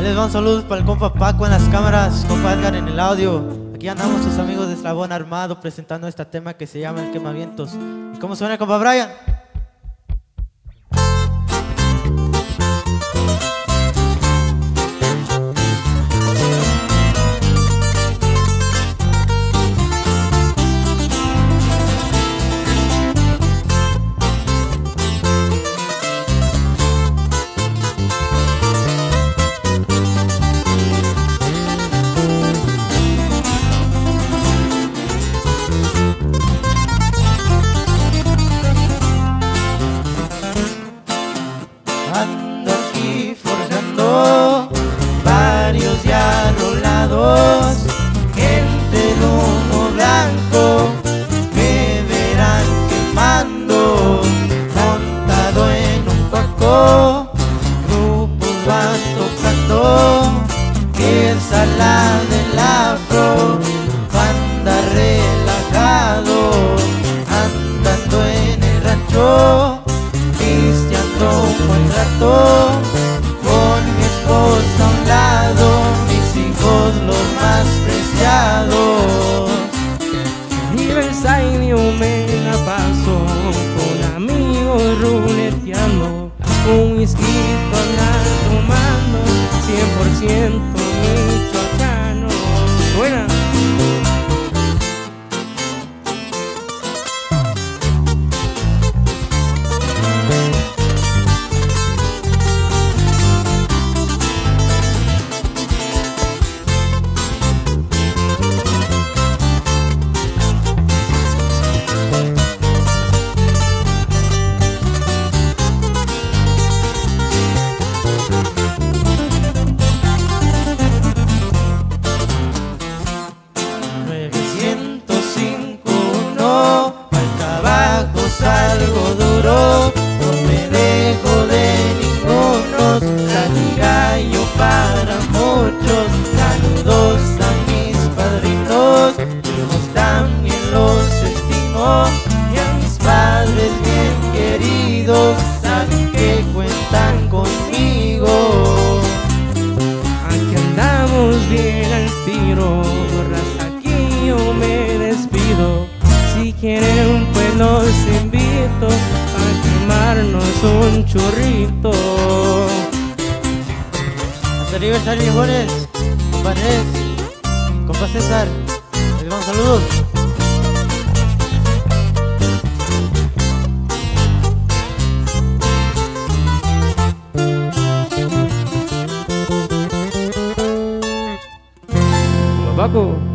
Les van saludos para el compa Paco en las cámaras, compa Edgar en el audio. Aquí andamos sus amigos de Eslabón Armado presentando este tema que se llama El Quemavientos. ¿Y cómo suena, compa Brian? Ando aquí forjando varios ya rolados, gente de humo blanco, me verán quemando, montado en un paco, grupos van tocando, que sala del afro, banda relajado, andando en el rancho, pisteando un buen rato, con mi esposa a un lado, mis hijos los más preciados. Riverside yo me la paso con amigos ruleteando, un whisky andar tomando, 100% michoacano. Buena. Algo duro, no me dejo de ninguno, salí gallo para muchos, saludos a mis padrinos, hijos también los estimo, y a mis padres bien queridos, saben que cuentan conmigo. Aquí andamos bien al tiro, raza, aquí yo me despido. Si quieren pues los invito a quemarnos un churrito. Hasta Riverside, viejones, compa Nes, compa César, les vamos saludos. Paco.